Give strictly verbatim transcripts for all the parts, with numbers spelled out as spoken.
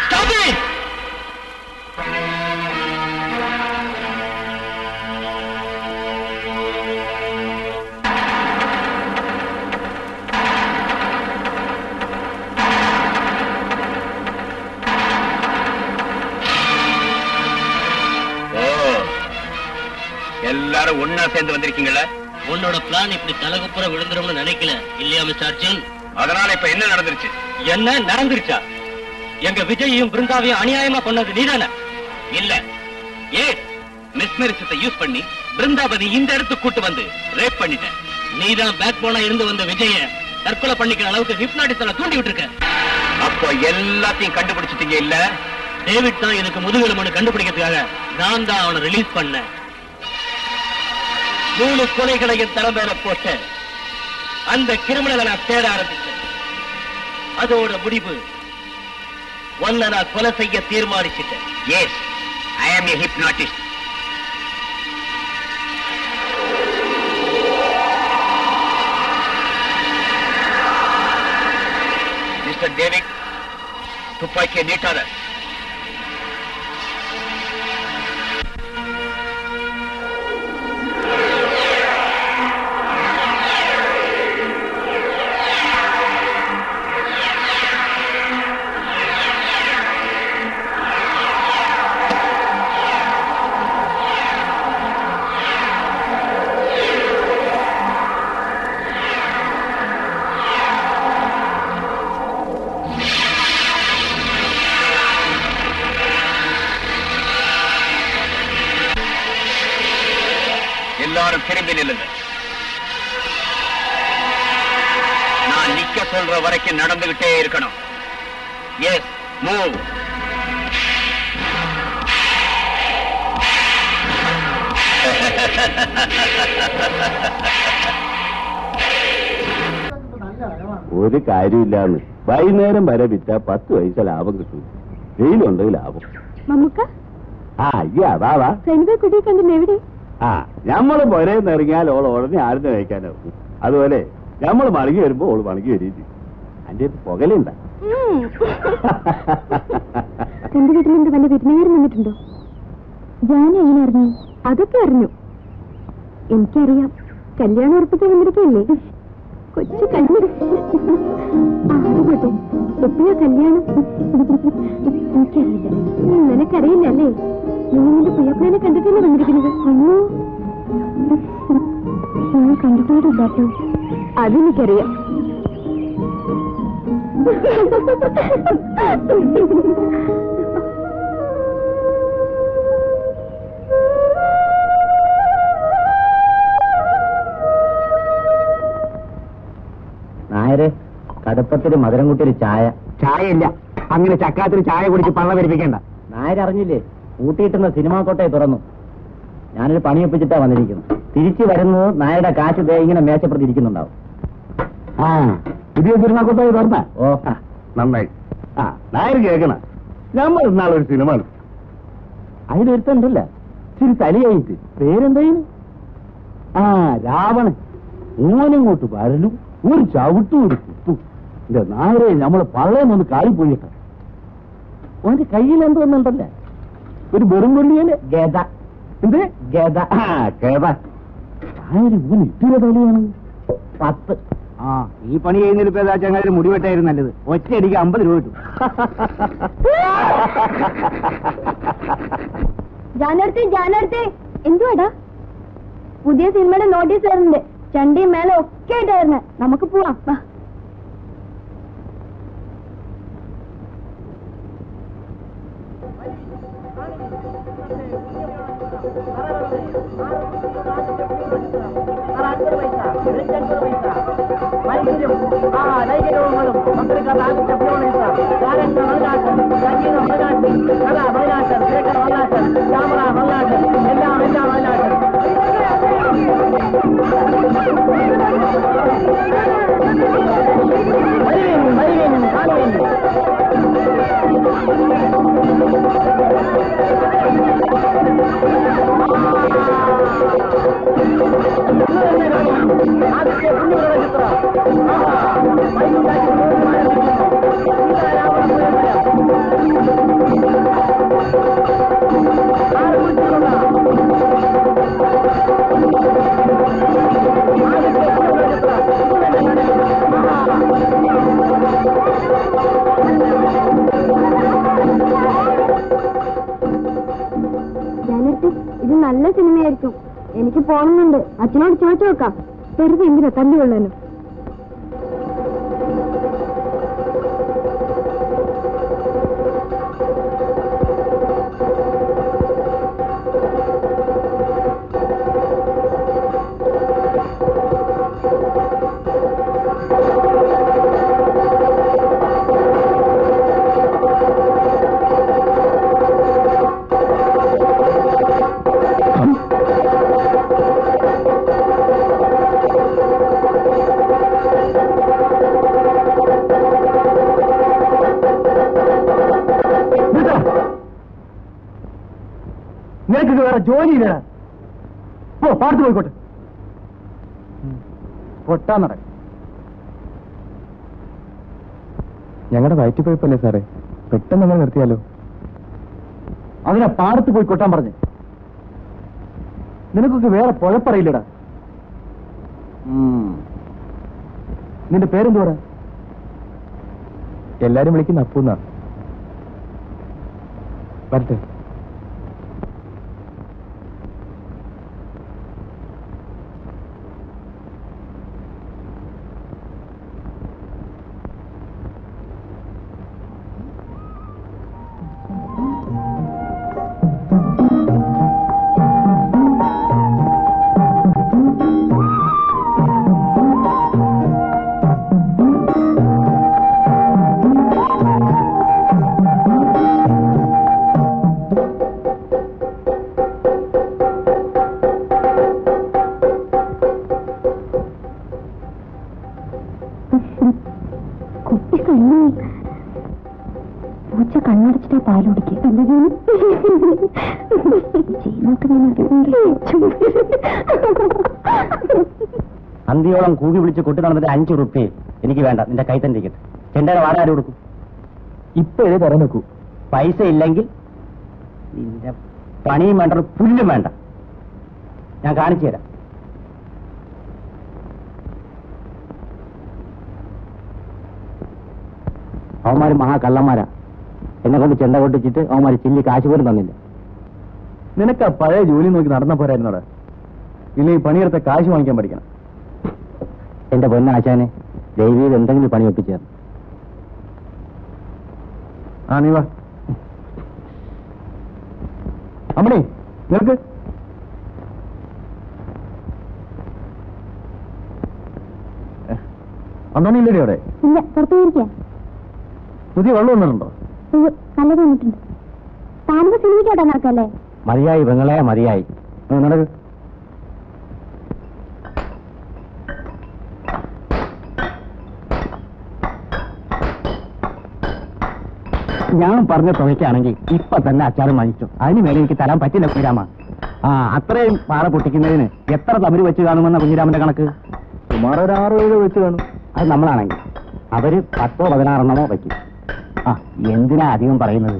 Stop it! எல்லாரும் ஒன்னா சேர்ந்து வந்திருக்கீங்களா? உன்னோட பிளான் இப்படி தலகுப்புற விழுந்துரும்னு நினைக்கல இல்லையா மிஸ்டர் அர்ஜுன்? அதனால இப்ப என்ன நடந்துருச்சு? என்ன நடந்துருச்சா? எங்க விஜயையும் பிருந்தாவையும் அநியாயமா பண்ணது நீதானே? இல்ல, ஏ மிஸ்மெரிசத்தை யூஸ் பண்ணி பிருந்தாவதி இந்த இடத்துக்கு கூட்டு வந்து ரேப் பண்ணிட்டேன். நீதான் பேக் போனா இருந்து வந்த விஜய தற்கொலை பண்ணிக்கிற அளவுக்கு ஹிப்னாட்டிஸ்ல தூண்டி விட்டுருக்க. அப்போ எல்லாத்தையும் கண்டுபிடிச்சிட்டீங்க இல்ல? டேவிட் தான் எனக்கு முதுகெலும்பு கண்டுபிடிக்கிறதுக்காக நான் தான் அவனை ரிலீஸ் பண்ணேன். மூணு கொலைகளையும் தலைமையில போட்ட அந்த கிரிமினலை நான் தேட ஆரம்பிச்சேன். அதோட முடிவு ஒன்ன நான் கொலை செய்ய தீர்மானிச்சிட்டேன். எஸ், ஐ ஆம் a hypnotist. மிஸ்டர் டேவிட், துப்பாக்கியை நீட்டாத. எல்லாரும் திரும்பி நில்லுங்க. நான் நிக்க சொல்ற வரைக்கும் நடந்துகிட்டே இருக்கணும். Yes, move. ഒരു കാര്യമില്ലാന്ന് വൈകുന്നേരം വരെ വിറ്റ പത്ത് പൈസ ലാഭം കിട്ടും. വെയിലുണ്ട് ലാഭം. ആ അയ്യാ വാ വാ. കുട്ടിയെ കണ്ടില്ല എവിടെ? ആ ഞമ്മള് പുരേന്ന് ഇറങ്ങിയാൽ ഓൾ ഉടനെ ആരും കഴിക്കാനാവും. അതുപോലെ ഞമ്മള് മടങ്ങി വരുമ്പോ ഓള് മടങ്ങി വരീതി. അന്റെ പുകലുണ്ട? എന്റെ വീട്ടിൽ എന്ത് വല്ല വിരുന്നുകാരും വന്നിട്ടുണ്ടോ? ഞാൻ എങ്ങനെ അറിഞ്ഞു? അതൊക്കെ അറിഞ്ഞു. എനിക്കറിയാം, കല്യാണം ഉറപ്പിക്കാൻ വന്നിരിക്കല്ലേ. കൊച്ചു കണ്ണു. ആയിക്കോട്ടെ, എപ്പോഴാ കല്യാണം? എനിക്കറിയില്ല. നിനക്കറിയില്ല അല്ലേ? നീ നിന്റെ പ്രിയപ്പനെ കണ്ടിട്ടല്ലേ വന്നിരിക്കുന്നത്? അയ്യോ, ഞാൻ കണ്ടിട്ടോടില്ലാട്ടോ. അതെനിക്കറിയാം. നായരെ, കടുപ്പത്തിന് മധുരം കൂട്ടിയൊരു ചായ. ചായ ഇല്ല. അങ്ങനെ ചക്കാത്തിന് ചായ കുടിച്ച് പള്ള വരിപ്പിക്കണ്ട. നായരറിഞ്ഞില്ലേ, കൂട്ടിയിട്ടുന്ന സിനിമാ കോട്ടയെ തുറന്നു. ഞാനൊരു പണിയൊപ്പിച്ചിട്ടാ വന്നിരിക്കുന്നു. തിരിച്ചു വരുന്നത് നായരുടെ കാശ് ദേ ഇങ്ങനെ മേശപ്പുറത്ത് ഇരിക്കുന്നുണ്ടാവും. ആ പുതിയ സിനിമാ കോട്ടയെ തുറന്ന? ഓ നന്നായി. ആ നായർ കേൾക്കണ, നമ്മൾ ഇന്നാളൊരു സിനിമ അതിലൊരുത്തണ്ടല്ല ഇച്ചിരി തലയായിട്ട്. പേരെന്തായാലും ആ രാവണൻ. ഓനിങ്ങോട്ട് വരലും ഒരു ചവിട്ടും ഒരു കുത്തും. എന്റെ നായരെ നമ്മളെ പള്ളയെന്നൊന്ന് കാലിപ്പോയിട്ട. ഓന്റെ കയ്യിൽ എന്തോന്നുണ്ടല്ലേ, ഒരു വെറും കൊള്ളിയല്ലേ ഗേദ. എന്ത് ഗേദ? ആ ഗേദ. നായര് ഊന് ഇത്തിരി തലയാണ്. പത്ത്. ആ ഈ പണി ചെയ്യുന്നതിൽ ഇപ്പൊ ഏതാ ചങ്ങാതിന് മുടിവെട്ടായിരുന്നു നല്ലത്. ഒറ്റയടിക്ക് അമ്പത് രൂപ കിട്ടും. ജാനടുത്ത് ജാനടുത്ത് എന്തുവാടാ? പുതിയ സിനിമയുടെ നോട്ടീസ് വരുന്നുണ്ട്. ചണ്ടിയും മേലെ ഒക്കെ ആയിട്ടായിരുന്നു. നമുക്ക് പോവാം. നല്ല സിനിമയായിരിക്കും. എനിക്ക് പോകണമെന്നുണ്ട്. അച്ഛനോട് ചോദിച്ചു നോക്കാം. വെറുതെ എന്തിനാ തല്ലുകൊള്ളാനും. നിനക്ക് വേറെ ജോലിയില്ല. ഓ പാടത്ത് പോയിക്കോട്ടെ. പൊട്ടാ നട ഞങ്ങളുടെ വയറ്റി പോയപ്പല്ലേ സാറേ, പെട്ടെന്ന് നമ്മൾ നിർത്തിയാലോ? അതിനാ പാടത്ത് പോയി കൊട്ടാൻ പറഞ്ഞു. നിനക്കൊക്കെ വേറെ പൊഴപ്പറയില്ലടാ. നിന്റെ പേരെന്തോടാ? എല്ലാരും വിളിക്കുന്ന അപ്പൂന്നാ. വരട്ടെ. പൂച്ച കണ്ണടച്ചിട്ടാ പാൽ കുടിക്കുക. അന്തിയോളം കൂകി വിളിച്ച് കൊട്ടി നടന്നിട്ട് അഞ്ചു റുപ്യ എനിക്ക് വേണ്ട. നിന്റെ കൈ തന്നെ ടിക്കറ്റ്. ചെണ്ടയുടെ വാടക ആര് കൊടുക്കും? ഇപ്പോഴേ തരാൻ നോക്കൂ. പൈസ ഇല്ലെങ്കിൽ നിന്റെ പണിയും വേണ്ട, പുല്ലും വേണ്ട. ഞാൻ കാണിച്ചു തരാം. അവന്മാര് മഹാകള്ളന്മാരാ. എന്നെ കൊണ്ട് ചെണ്ട കൊട്ടിച്ചിട്ട് അവന്മാര് ചില്ലി കാശ് പോലും തന്നില്ല. നിനക്ക് ആ പഴയ ജോലി നോക്കി നടന്ന പോരായിരുന്നോടെ? ഇല്ലെങ്കിൽ പണിയെടുത്ത കാശ് വാങ്ങിക്കാൻ പഠിക്കണം. എന്റെ പൊന്നാശാനെ, ദൈവീത് എന്തെങ്കിലും പണി ഒപ്പിച്ചേർന്നു. ആ നീ വാ. അമ്മണി നിനക്ക് അന്നോണില്ലേ അവിടെ? ഇല്ല, പുറത്തു പോയിരിക്കാം. പുതിയ വെള്ളം വന്നിട്ടുണ്ടോ? നല്ല തോന്നിട്ടുണ്ട്. താനിപ്പോ സിനിമയ്ക്കോട്ടെ നടക്കല്ലേ? മതിയായി പെങ്ങളെ, മതിയായി. നടക്ക്. ഞാൻ പറഞ്ഞ തുകയ്ക്കാണെങ്കിൽ ഇപ്പൊ തന്നെ അച്ചാറ് വാങ്ങിച്ചു. അതിന് മേലെ എനിക്ക് തരാൻ പറ്റില്ല കുഞ്ഞിരാമ. ആ അത്രയും പാറ പൊട്ടിക്കുന്നതിന് എത്ര തമിഴ് വെച്ച് കാണുമെന്ന കുഞ്ഞിരാമന്റെ കണക്ക്? സുമാർ ഒരു ആറ് ഏഴ് വെച്ച് കാണും. അത് നമ്മളാണെങ്കിൽ അവര് പത്തോ പതിനാറെണ്ണമോ വയ്ക്കും. ആ എന്തിനാ അധികം പറയുന്നത്?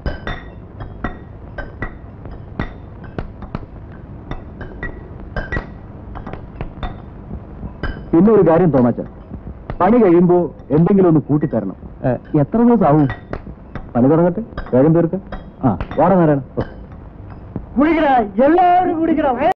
പിന്നെ ഒരു കാര്യം തോമാച്ച, പണി കഴിയുമ്പോ എന്തെങ്കിലും ഒന്ന് കൂട്ടിത്തരണം. എത്ര ദിവസം ആവും? പണി തുടങ്ങട്ടെ, വേഗം തീർക്ക. ആ വാട നേരാണ്. കുടിക്കണ എല്ലാവരും കുടിക്കണം.